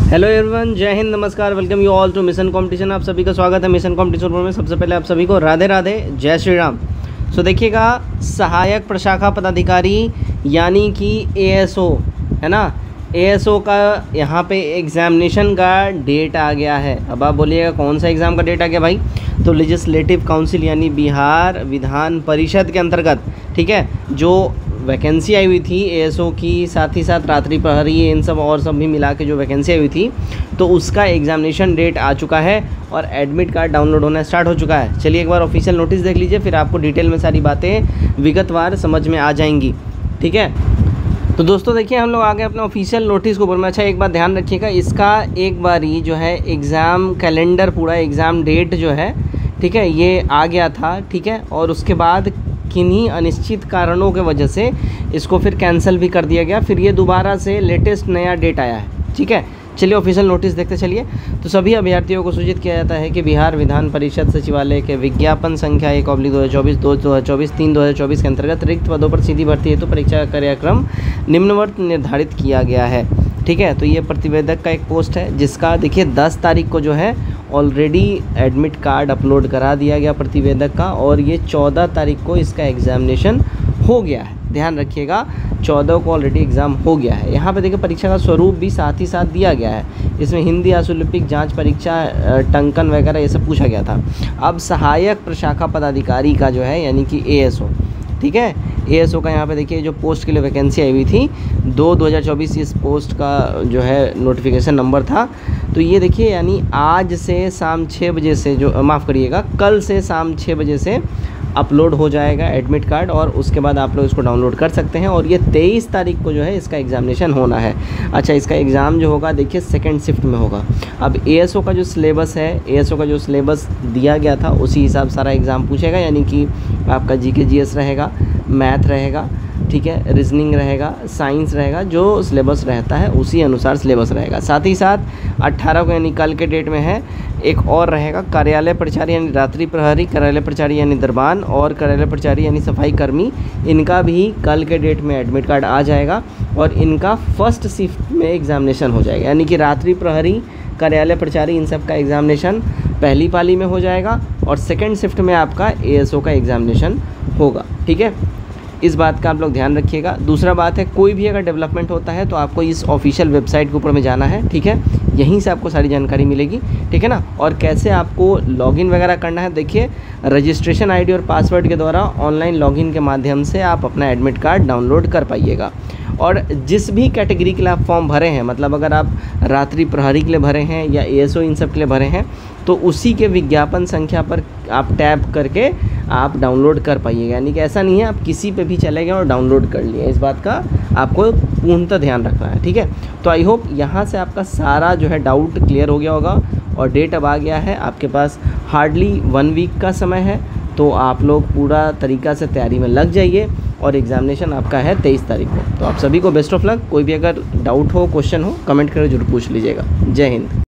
Hello everyone, जय हिंद, नमस्कार, welcome you all to mission competition. आप सभी का स्वागत है मिशन कंपटीशन में। सबसे पहले आप सभी को राधे राधे, जय श्री राम। सो देखिएगा, सहायक प्रशाखा पदाधिकारी यानी कि एएसओ है ना, एएसओ का यहाँ पे एग्जामिनेशन का डेट आ गया है। अब आप बोलिएगा कौन सा एग्ज़ाम का डेट आ गया भाई? तो लेजिस्लेटिव काउंसिल यानी बिहार विधान परिषद के अंतर्गत, ठीक है, जो वैकेंसी आई हुई थी एएसओ की, साथ ही साथ रात्रि प्रहरी, इन सब और सब भी मिला के जो वैकेंसी आई हुई थी, तो उसका एग्जामिनेशन डेट आ चुका है और एडमिट कार्ड डाउनलोड होना स्टार्ट हो चुका है। चलिए एक बार ऑफिशियल नोटिस देख लीजिए, फिर आपको डिटेल में सारी बातें विगतवार समझ में आ जाएंगी, ठीक है। तो दोस्तों देखिए, हम लोग आगे अपने ऑफिशियल नोटिस के ऊपर में। अच्छा, एक बात ध्यान रखिएगा, इसका एक बारी जो है एग्ज़ाम कैलेंडर, पूरा एग्ज़ाम डेट जो है, ठीक है, ये आ गया था, ठीक है, और उसके बाद किन्हीं अनिश्चित कारणों के वजह से इसको फिर कैंसिल भी कर दिया गया। फिर ये दोबारा से लेटेस्ट नया डेट आया है, ठीक है। चलिए ऑफिशियल नोटिस देखते चलिए। तो सभी अभ्यर्थियों को सूचित किया जाता है कि बिहार विधान परिषद सचिवालय के विज्ञापन संख्या 1/2024, 2024, 3/2024 के अंतर्गत रिक्त पदों पर सीधी भर्ती हेतु परीक्षा का कार्यक्रम निम्नवत निर्धारित किया गया है, ठीक है। तो ये प्रतिवेदक का एक पोस्ट है जिसका देखिए 10 तारीख को जो है ऑलरेडी एडमिट कार्ड अपलोड करा दिया गया प्रतिवेदक का, और ये 14 तारीख को इसका एग्ज़ामिनेशन हो गया है। ध्यान रखिएगा, 14 को ऑलरेडी एग्ज़ाम हो गया है। यहाँ पे देखिए परीक्षा का स्वरूप भी साथ ही साथ दिया गया है। इसमें हिंदी, आशुलिपिक जांच परीक्षा, टंकन वगैरह ये सब पूछा गया था। अब सहायक प्रशाखा पदाधिकारी का जो है यानी कि एएसओ, ठीक है, एएसओ का यहाँ पे देखिए जो पोस्ट के लिए वैकेंसी आई हुई थी 2/2024, इस पोस्ट का जो है नोटिफिकेशन नंबर था। तो ये देखिए, यानी आज से शाम 6 बजे से, जो माफ़ करिएगा, कल से शाम 6 बजे से अपलोड हो जाएगा एडमिट कार्ड, और उसके बाद आप लोग इसको डाउनलोड कर सकते हैं। और ये 23 तारीख को जो है इसका एग्ज़ामिनेशन होना है। अच्छा, इसका एग्ज़ाम जो होगा देखिए सेकंड शिफ्ट में होगा। अब एएसओ का जो सिलेबस है, एएसओ का जो सिलेबस दिया गया था उसी हिसाब सारा एग्ज़ाम पूछेगा, यानी कि आपका जीके जीएस रहेगा, मैथ रहेगा, ठीक है, रीजनिंग रहेगा, साइंस रहेगा, जो सिलेबस रहता है उसी अनुसार सिलेबस रहेगा। साथ ही साथ 18 को यानी कल के डेट में है, एक और रहेगा कार्यालय प्रचारी यानी रात्रि प्रहरी, कार्यालय प्रचारी यानी दरबान, और कार्यालय प्रचारी यानी सफाई कर्मी, इनका भी कल के डेट में एडमिट कार्ड आ जाएगा और इनका फर्स्ट शिफ्ट में एग्ज़ामिनेशन हो जाएगा। यानी कि रात्रि प्रहरी, कार्यालय प्रचारी, इन सब का एग्ज़ामिनेशन पहली पाली में हो जाएगा और सेकेंड शिफ्ट में आपका एएसओ का एग्ज़ामिनेशन होगा, ठीक है। इस बात का आप लोग ध्यान रखिएगा। दूसरा बात है, कोई भी अगर डेवलपमेंट होता है तो आपको इस ऑफिशियल वेबसाइट के ऊपर में जाना है, ठीक है, यहीं से आपको सारी जानकारी मिलेगी, ठीक है ना। और कैसे आपको लॉगिन वगैरह करना है, देखिए रजिस्ट्रेशन आईडी और पासवर्ड के द्वारा ऑनलाइन लॉगिन के माध्यम से आप अपना एडमिट कार्ड डाउनलोड कर पाइएगा। और जिस भी कैटेगरी के लिए आप फॉर्म भरे हैं, मतलब अगर आप रात्रि प्रहरी के लिए भरे हैं या एएसओ इन सब के लिए भरे हैं, तो उसी के विज्ञापन संख्या पर आप टैप करके आप डाउनलोड कर पाइएगा। यानी कि ऐसा नहीं है आप किसी पे भी चले गए और डाउनलोड कर लिए। इस बात का आपको पूर्णतः ध्यान रखना है, ठीक है। तो आई होप यहाँ से आपका सारा जो है डाउट क्लियर हो गया होगा। और डेट अब आ गया है, आपके पास हार्डली 1 वीक का समय है, तो आप लोग पूरा तरीक़ा से तैयारी में लग जाइए। और एग्ज़ामिनेशन आपका है 23 तारीख को। तो आप सभी को बेस्ट ऑफ लक। कोई भी अगर डाउट हो, क्वेश्चन हो, कमेंट करके जरूर पूछ लीजिएगा। जय हिंद।